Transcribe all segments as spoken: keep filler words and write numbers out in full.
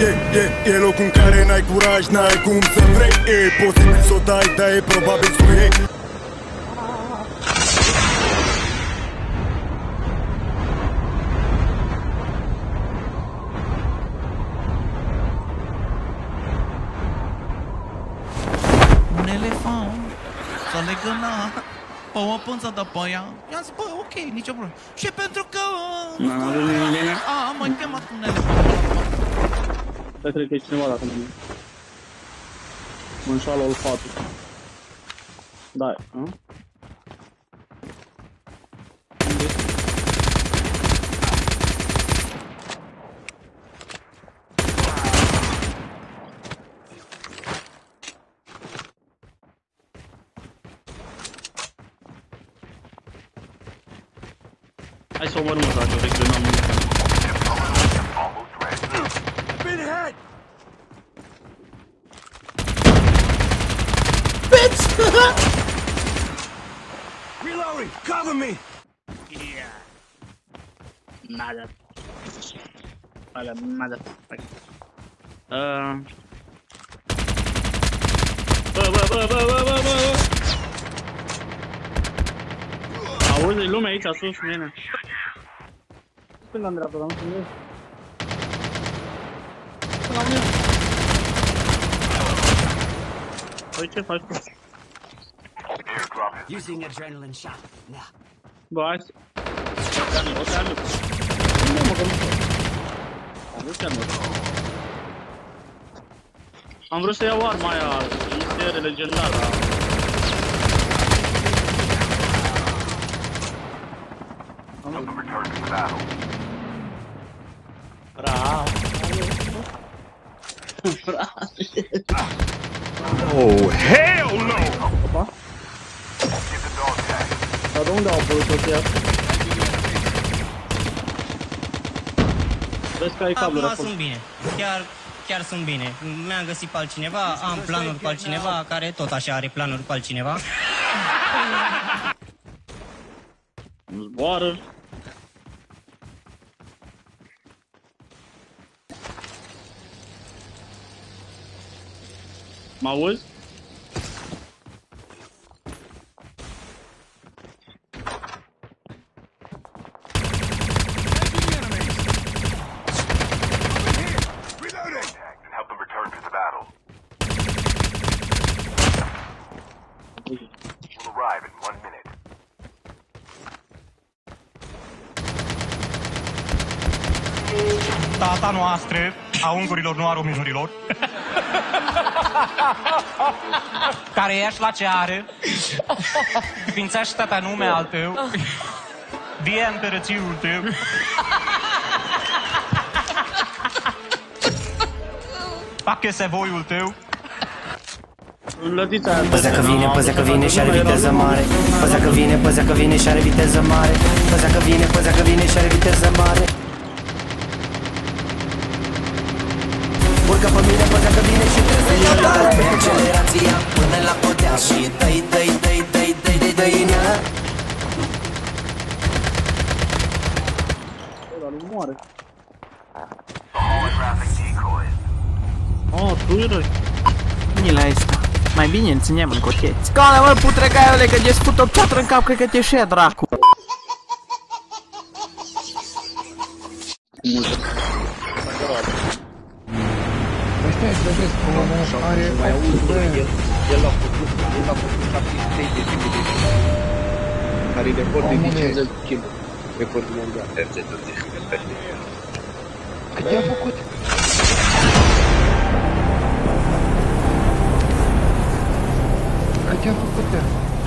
E, e, e locul în care n-ai curaj, n-ai cum să vrei. E posibil să o dai, dar e probabil să o iei. Un elefant să legăna pe o pânză de pe ea. I-am zis, bă, ok, nicio problemă. Și pentru că... A, m-ai chemat un elefant. Da, cred că e cineva dacă nu. Mă înșală olfatul. Da, a? Hai să omorâm o dată, reclinăm un Bitch! Reloading! Cover me! Yeah. Nada. Nada, nada. Uh. Bă, bă, bă, bă, bă, bă, bă! Auzi, lumea aici sus, mine. Când am dreapta, dar nu sunt eu. Până la mine. Păi ce faci tu? Using adrenaline shot. Now. Bă, hai să... O te-am, o te-am. Nu mă, că nu pot. Am vrut să iau. Am vrut să iau arma aia, este legendară. Bravo. Oh, hell no! Opa. Dar de unde au apărut toți ăia? Vezi că ai cabluri acum acolo. sunt bine. Chiar, chiar sunt bine. Mi-am găsit pe altcineva, am planuri cu altcineva, care tot așa are planuri cu altcineva. Zboară. Mă auzi? Tata noastră, a ungurilor, nu a românurilor, care ești la ceară, sfințește-te nume al tău, vie împărățiul tău, facă-se voiul tău. Păza că vine, păza că vine și are viteză mare. Păza că vine, păza că vine și are viteză mare. Păza că vine, păza că vine și are viteză mare. Urcă pe mine, păza că vine și trebuie să iau pe accelerația până la podea și dă-i, dă-i, dă-i, dă-i, dă-i, dă-i, dă-i în ea. Ăla nu moare. Oh, tu erai. Bine la asta. Mai bine îl țineam în cotie. Scale, mă, putregaiule, că de-ți fut o piatră în cap, cred că te șea, dracu. Multă. Stai, să vezi cum are opt băi. El l-a făcut, el l-a făcut șaptezeci și trei de zile care e record de cincizeci de kilograme. Recordul mondial. Cât i-a făcut? Cât i-a făcut ea?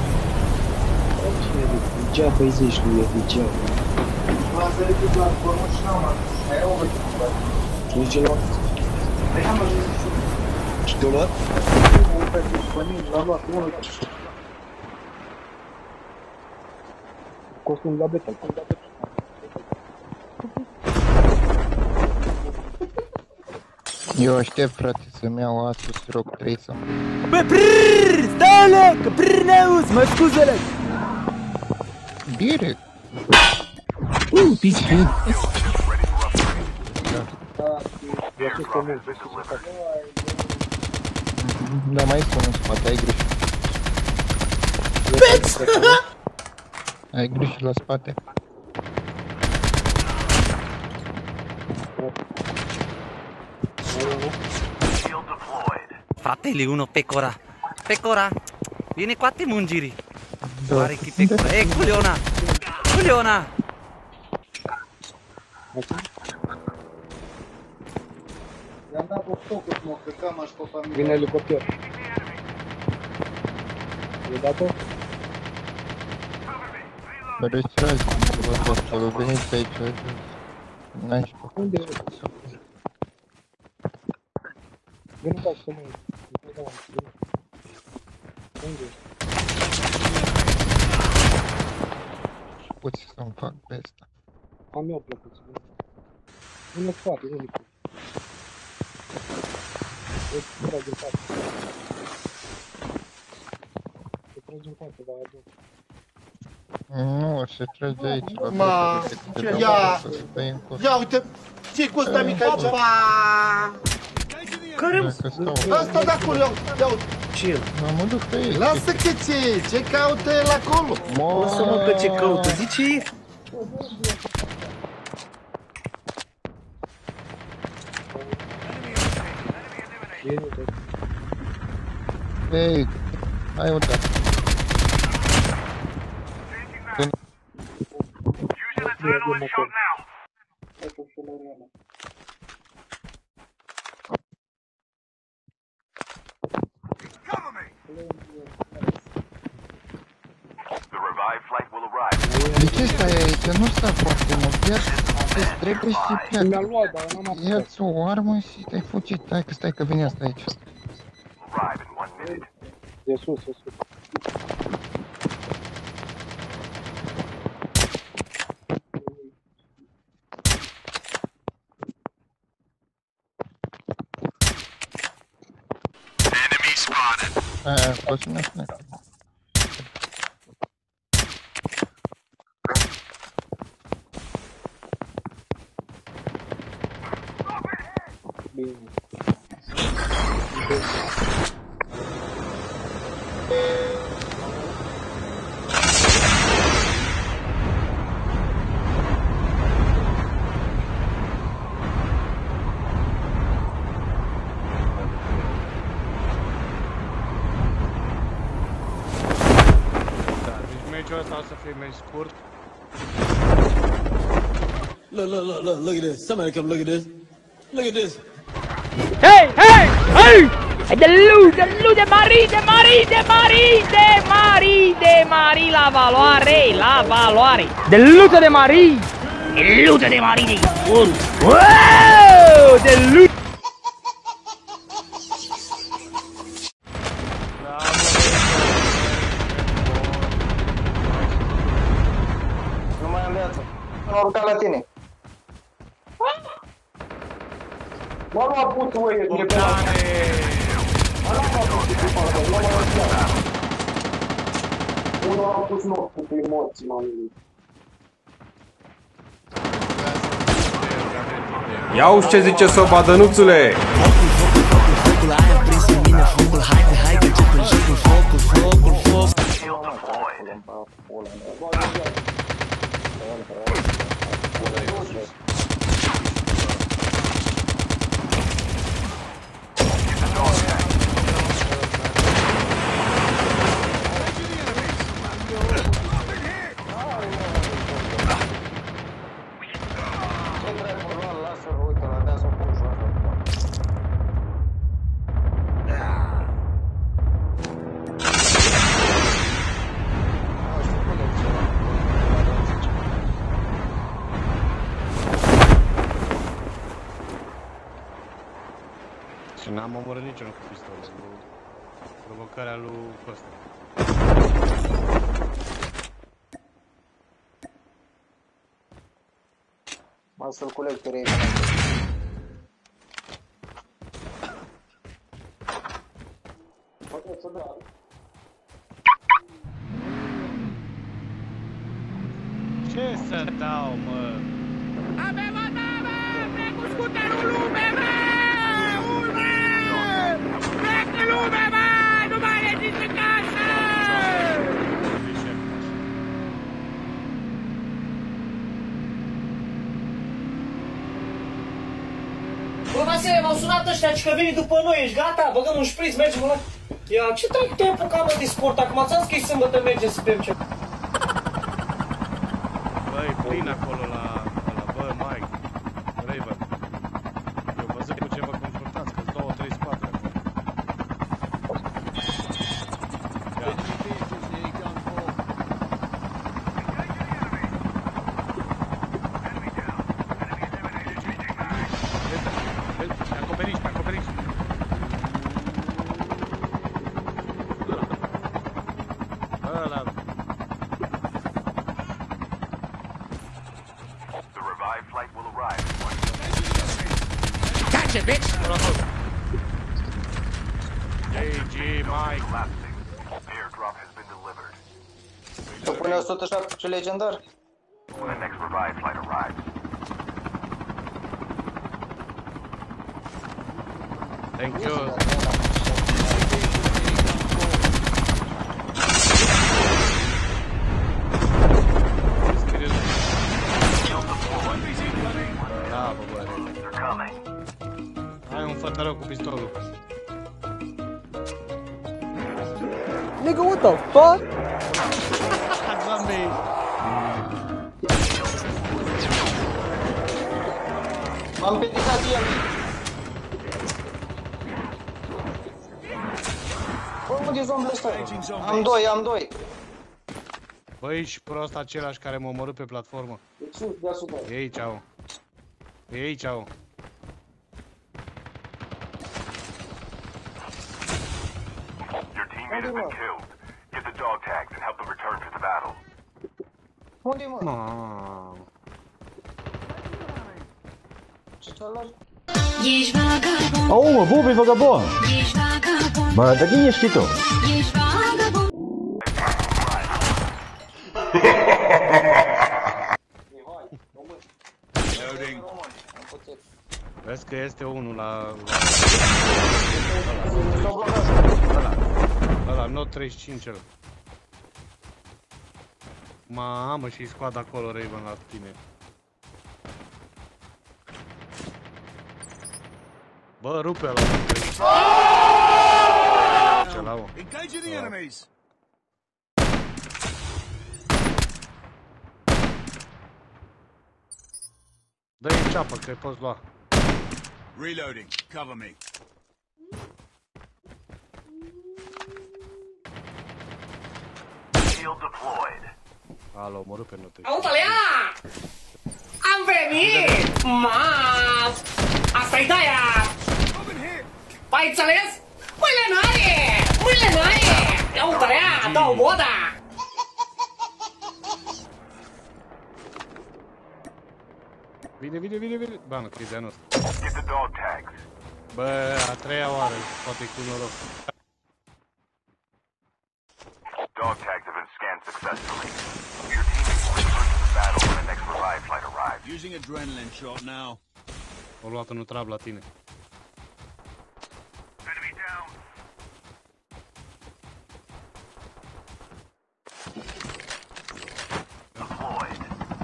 Degeaba îi zici lui, e degeaba. Asta e cât la formă și n-am adus. Mai e o văd. Tu zice la oameni? Păi am ajuns și eu. Și te-o luat? L-am luat unul. Costum la beta, costum la beta. Eu aștept, frate, să-mi iau Asus R O G trei să mă... Bă, prrrr, stai-le, că prrrr ne-auzi, mă scuzele. Direct. Uh, pici. Da. E a sus pe mult, e sus în spate. Da, mai spun în spate, ai greșit. Ai greșit la spate. Fratelli, uno pecora. Pecora, vieni qua te mungiri. Guarda che pecora. Eh, culiona. Culiona. I-am dat o focus, mă, că cam aș pe familie. Vine elicopter. E dat-o? Mă restrați, vă vă veniți aici. N-ai și pe unde e? Vine ca să mă iei. Unde e? Poți să-mi fac pe asta. Am eu plăcut. Vine spate, nu nici. E trage în față. Se trage în față, dar adun. Nu, se trage aici. Ma, ia, ia uite, ce cu ăsta mic aici? Care? Asta de acolo, ia uite. Ce? Mă duc pe aici. Lasă că ce, ce caută el acolo? Lasă-mă că ce caută, zice? Ei, hai uite. De ce stai aici? Nu sta foarte mult. Ia-ți trebuie și pleacă. Ia-ți o armă și te-ai fugit. Hai că stai că vine asta aici. E sus, e sus. Aia, poți să-mi spune. Bine. Meciul ăsta o să fie meci scurt. Look, look, look, look, look at this. Somebody come look at this. Look at this. Hey, hey, hey! De lu, de lu, de mari, de mari, de mari, de mari, de mari la valoare, la valoare. De lută de mari. De lută de mari de bun. Wow! De lută. Nu mai am viață. M-am urcat la tine. Mă lua putul, ăi, e pe la tine. Mă lua putul, pe parcă, nu mă lua. Unul a pus nocul pe morții, mă amici. Ia uși ce zice soba, Dănuțule! Focul, ai aprins în mine focul. Haide, haide, începem jocul. Focul, focul, focul. Și n-am omorât niciunul cu pistolul. Provocarea lui Costa. Mă să-l culeg pe rei. Ce să dau, mă? Avem o navă! Vrem cu scuterul lume, vrem! Bă, Vasile, m-au sunat ăștia că veni după noi, ești gata? Băgăm un șpriț, mergem la... Ia, ce dracu te-ai apucat, mă, de sport? Acum ți-am zis că e sâmbătă, mergem să bem ceva. Bă, e plin acolo la... la bă, Mike, Raven. Eu văzut cu ce vă confruntați, că-s două, trei spate acolo. Acoperiți, acoperiți! Ăla! Catch it, bitch! G G, Mike! Să pune o sută șaptesprezece legendar? Thank you. Da, bă, bă, hai un fătărău cu pistolul. Nigga, what the fuck? Zombie. M-am pedicat el. Bă, unde e zombiul ăsta? Am doi, am doi. Băi, și prost același care m-a omorât pe platformă. E sus, deasupra. E aici, au. E aici, au. Unde, mă? Unde, mă? Mamă. Ce ți-a luat? Ești vagabond. Au, mă, Bob, e vagabond. Ești vagabond. Bă, dar cine ești tu? Ești vagabond. Vezi că este unul la... Ăla, not treizeci și cinci ăla. Mamă, și-i scoad acolo Raven la tine. Bă, rupe ăla. Ce la o. Engaging the enemies. Dă-i ceapă, că-i poți lua. Reloading. Cover me. Shield deployed. Alo, mă rupe note. Aută-le-a! Am venit! Ma! Asta-i de-aia! Ai înțeles? Mâine n-aie! Mâine n-aie! Ia uite-le-a! Dau boda! Vine, vine, vine, vine. Ba, nu, că e de anul ăsta. Bă, a treia oară, poate cu noroc. Dog tags have been scanned successfully. Your teammates will return to the battle when the next revive flight arrives. Using adrenaline shot now. O luat un trab la tine. Enemy down. Deployed.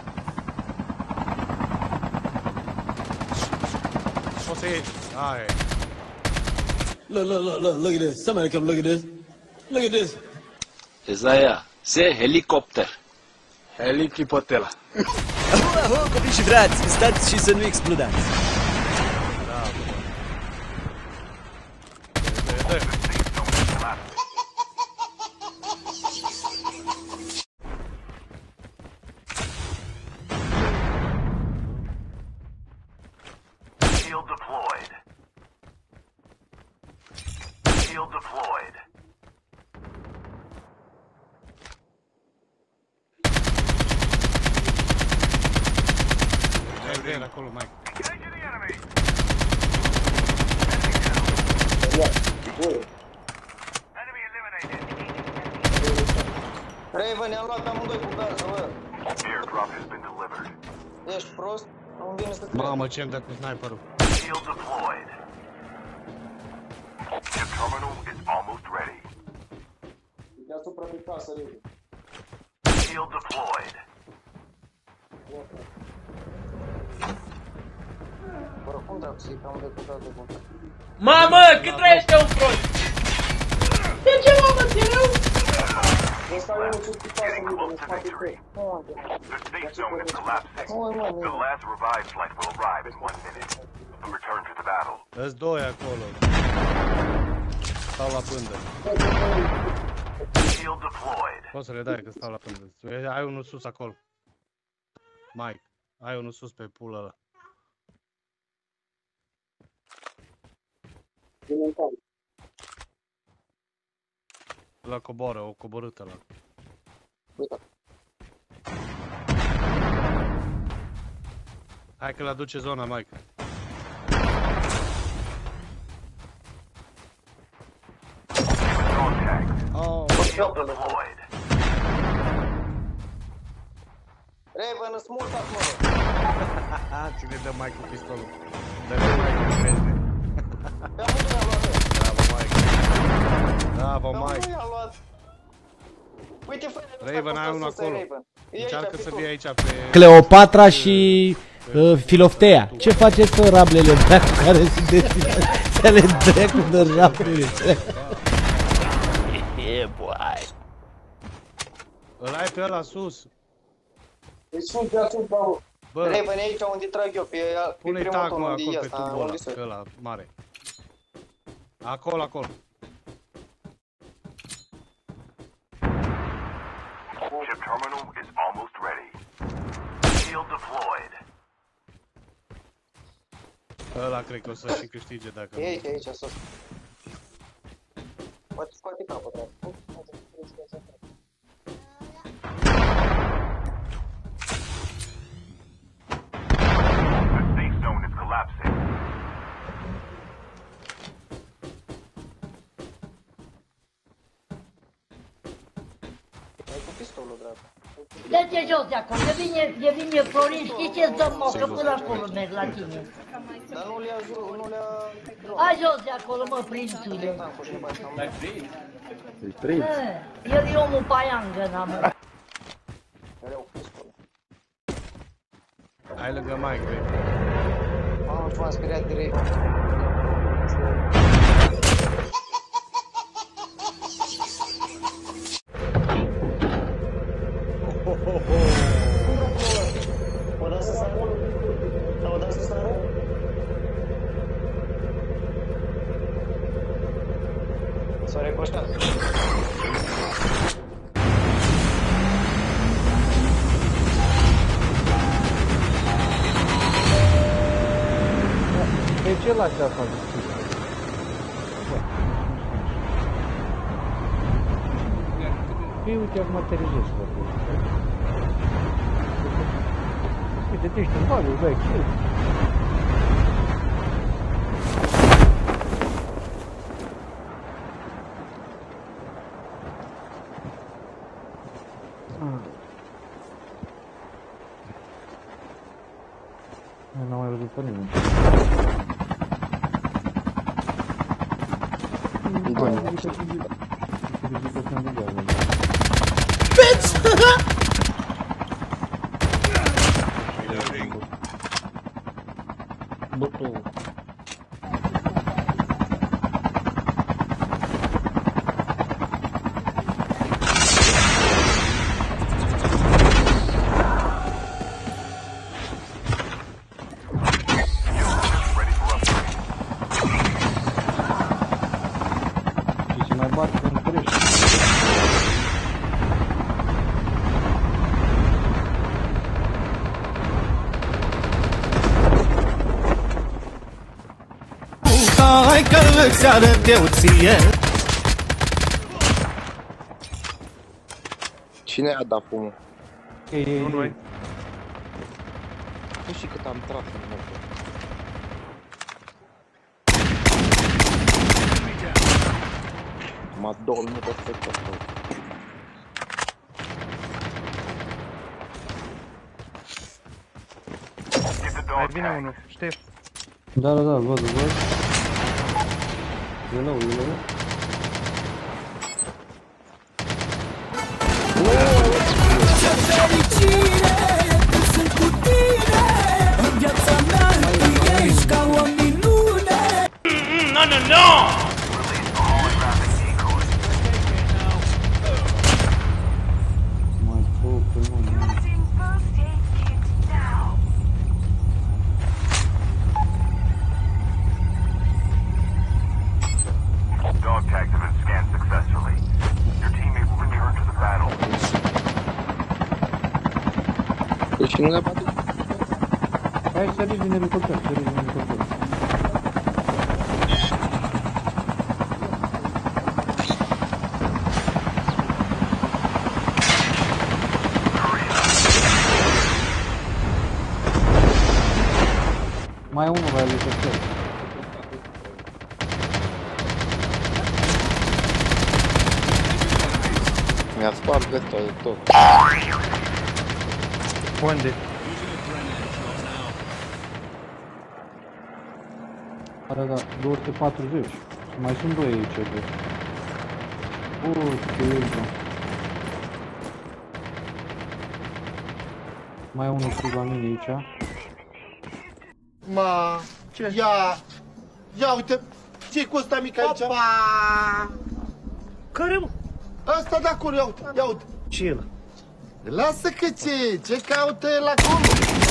Poți să iei. Aia e. Look, look, look, look, look at this. Somebody come look at this. Look at this. Ezaia, se helicopter. Helicoptera. Aho, aho, copii și frați, stați și să nu explodați. Shield deployed. Shield deployed. Vede acolo, Mike. Raven, i-am luat amândoi cu gază, bă. Airdrop has been delivered. Ești prost? Nu-mi vine să cred. Mamă, ce-mi dă cu sniperul. Shield deployed. Chip terminal is almost ready. Deasupra de casă, Raven. Shield deployed. Bă, Cum dracu să-i cam de cu de bun? Mamă, cât trăiește un prost? De ce mamă, ți rău? Ăsta e unul sus cu pasă libă, în spate trei. The safe zone is collapsing. The last revived flight will arrive in one minute. Return to the battle. Îți doi acolo. Stau la pândă. Shield deployed. Poți să le dai că stau la pândă. Ai unul sus acolo. Mike, ai unul sus pe pula ăla. La coboară, o coborâtă la. Uite. Hai că le aduce zona, Mike. Oh, Raven, îți mult acum. Ține dă Mike cu pistolul. Dă-le Mike cu crezne. Pe amândoi am luat. Bravo, Mike. Bravo, Mike. Pe amândoi am luat. Uite, fă Raven, ai unul acolo. Încearcă să vii aici pe... Cleopatra și uh, Filoftea. Ce faceți, fă, rablele dracu care sunteți? Să le dracu de rablele. Yeah, boy. Îl ai pe ăla sus. Deci sunt de sus, bă. Raven e aici unde trag eu, pe pune-i primul tag, ton mă, unde acolo e pe ăsta, tubul ăla, unde se... pe ăla mare. Acolo, acolo. Chip terminal is almost ready. Shield deployed. Ăla cred că o să și câștige dacă... E aici, e aici, sus. Poate scoate capul, drag. The safe zone is collapsing. Ai cu pistolul, drag. Dă-te jos de acolo, de vine, de vine Florin, știi ce-ți dăm, mă, că până acolo merg la tine. Dar nu le-a jur, nu le-a... Hai jos de acolo, mă, prințule. L-ai prins? Îi prins? El e omul paiangă, n-am. Hai lângă Mike, vei. Mamă, m-am speriat direct. O da să sară? O da să sară? S-a recoștat. Pe ce lași asta deschis? Păi uite, acum te rijești la tine. Uite, te ești în bagă, îți dai kill. N-am mai văzut pe nimeni. Bitch! Botul. Hai că îți arăt eu ție. Cine a dat fumul? Ei, ei, noi. Nu știi cât am tras în motor. M-a două minute să fac asta. Mai vine unul, Ștef. Da, da, da, văd, văd. E low, e low. Ce fericire, sunt cu tine. În viața mea, tu ești ca o Și nu ne bate. Hai, săriți din elicopter, săriți din elicopter. Mai e unul la elicopter. Mi-a spart ăsta de tot. Unde? Are, da, două sute patruzeci. Mai sunt doi aici, de. Uuu, ce iubă. Mai e unul sus la mine aici. Ma, ce? Ia, ia uite, ce-i cu ăsta mic aici? Opa! Care, mă? Ăsta de acolo, ia uite, ia uite. Ce e ăla? Lasă că ce, ce caută el acolo?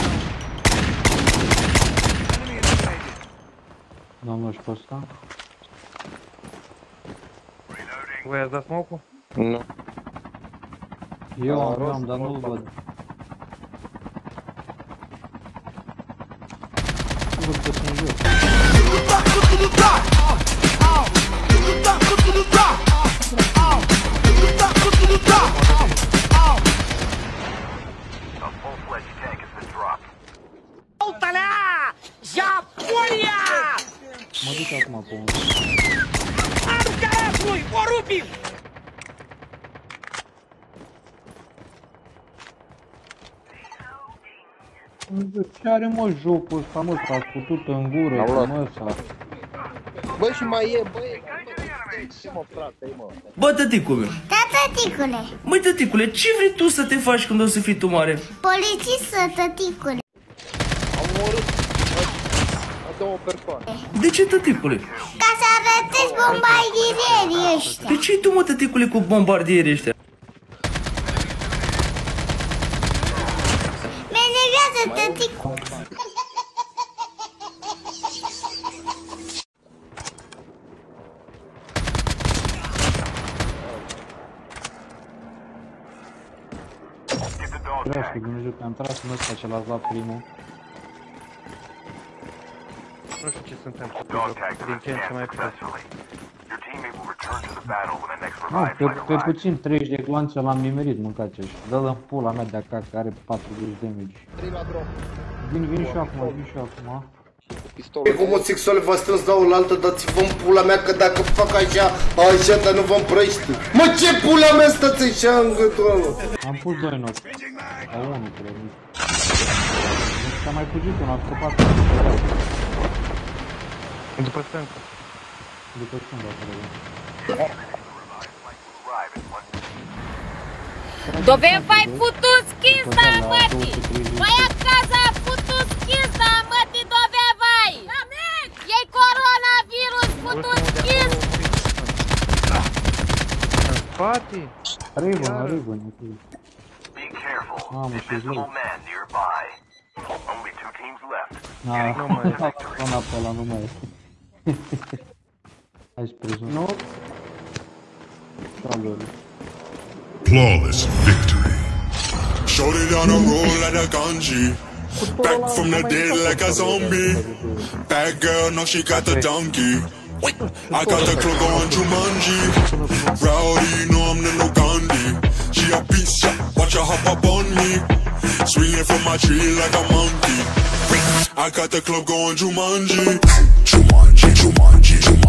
Doamnă, și pe ăsta? Voi ați dat smoke-ul? Nu. Eu am, dar nu-l văd. Sigur că sunt jos. Japonia! Mă duc acum pe unul. Aruncă lui, o rupim! Ce are, mă, jocul ăsta, mă, s-a sputut în gură, mă, s-a... Bă, și mai e, băi, ce mă, frate, mă? Bă, tăticule! Da, tăticule! Măi, tăticule, ce vrei tu să te faci când o să fii tu mare? Polițistă, tăticule! Am omorât a două persoane. De ce, tăticule? Ca să arătezi bombardierii ăștia! De ce tu, mă, tăticule, cu bombardierii ăștia? Menevează, tăticule! Trească, Dumnezeu, că am tras în ăsta ce l-ați luat primul. Nu știu ce suntem cu joc, din ce în ce mai prost. Nu, pe, pe puțin treizeci de glanțe l-am nimerit, mâncați și dă-l în pula mea de acasă, care are patruzeci de damage. Vin, vin și acum, vin și acum. Homosexuale v-a strâns la oaltă, dați-vă în pula mea că dacă fac așa, așa, dar nu vă împrăști. Mă, ce pula mea stați așa în gâtul ăla? Am pus doi noți. Sau unul, cred. S-a mai fugit unul, a scăpat. După stâncă. După stâncă, cred. Dove vai putut schizda, mătii? Vai acasă, putut schizda, mătii, dove vai? E coronavirus, putut schiz! În spate? Ribbon, ribbon, ok. Mamă, și zlău. Ah, nu mai e. Zona pe ăla nu mai e. Hai spre zonă. Nu? Salut. Flawless victory. Shorty on a roll like a ganji. Back from the dead like a zombie. Bad girl, no, she got the donkey. I got the club on Jumanji. Rowdy, no, I'm the no Gandhi. She a beast, yeah, watch her hop up on me. Swinging from my tree like a monkey. I got the club going Jumanji. Jumanji, Jumanji, Jumanji.